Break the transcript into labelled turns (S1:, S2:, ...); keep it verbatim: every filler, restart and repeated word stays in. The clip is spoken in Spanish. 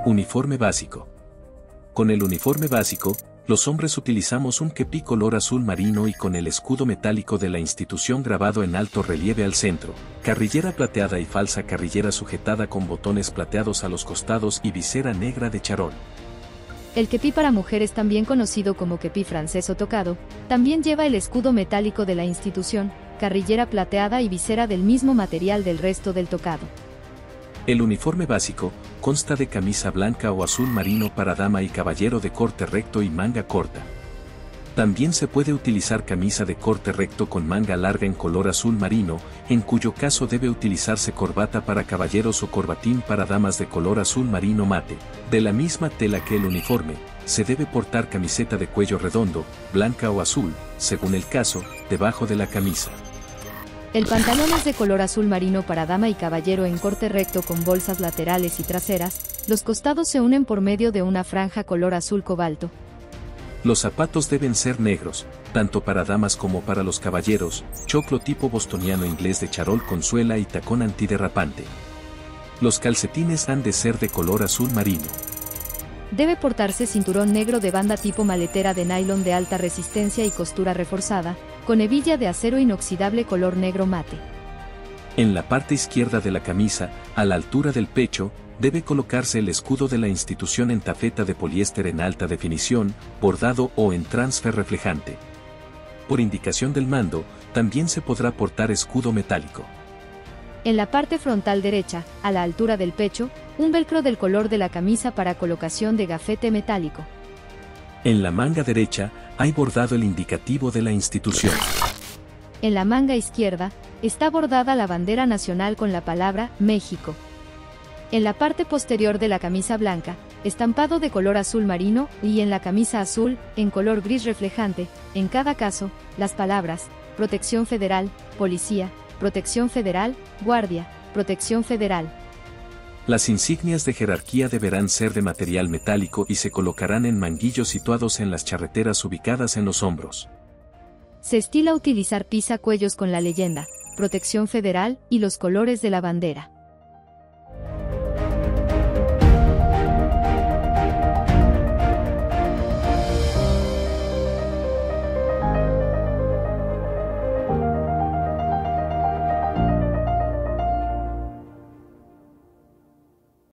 S1: Uniforme básico. Con el uniforme básico, los hombres utilizamos un kepí color azul marino y con el escudo metálico de la institución grabado en alto relieve al centro, carrillera plateada y falsa carrillera sujetada con botones plateados a los costados y visera negra de charol.
S2: El kepí para mujeres, también conocido como kepí francés o tocado, también lleva el escudo metálico de la institución, carrillera plateada y visera del mismo material del resto del tocado.
S1: El uniforme básico consta de camisa blanca o azul marino para dama y caballero de corte recto y manga corta. También se puede utilizar camisa de corte recto con manga larga en color azul marino, en cuyo caso debe utilizarse corbata para caballeros o corbatín para damas de color azul marino mate. De la misma tela que el uniforme, se debe portar camiseta de cuello redondo, blanca o azul, según el caso, debajo de la camisa.
S2: El pantalón es de color azul marino para dama y caballero en corte recto con bolsas laterales y traseras, los costados se unen por medio de una franja color azul cobalto.
S1: Los zapatos deben ser negros, tanto para damas como para los caballeros, choclo tipo bostoniano inglés de charol con suela y tacón antiderrapante. Los calcetines han de ser de color azul marino.
S2: Debe portarse cinturón negro de banda tipo maletera de nylon de alta resistencia y costura reforzada, con hebilla de acero inoxidable color negro mate.
S1: En la parte izquierda de la camisa, a la altura del pecho, debe colocarse el escudo de la institución en tafeta de poliéster en alta definición, bordado o en transfer reflejante. Por indicación del mando, también se podrá portar escudo metálico.
S2: En la parte frontal derecha, a la altura del pecho, un velcro del color de la camisa para colocación de gafete metálico.
S1: En la manga derecha, hay bordado el indicativo de la institución.
S2: En la manga izquierda, está bordada la bandera nacional con la palabra México. En la parte posterior de la camisa blanca, estampado de color azul marino, y en la camisa azul, en color gris reflejante, en cada caso, las palabras, Protección Federal, Policía, Protección Federal, Guardia, Protección Federal.
S1: Las insignias de jerarquía deberán ser de material metálico y se colocarán en manguillos situados en las charreteras ubicadas en los hombros.
S2: Se estila utilizar pisacuellos con la leyenda, Protección Federal, y los colores de la bandera.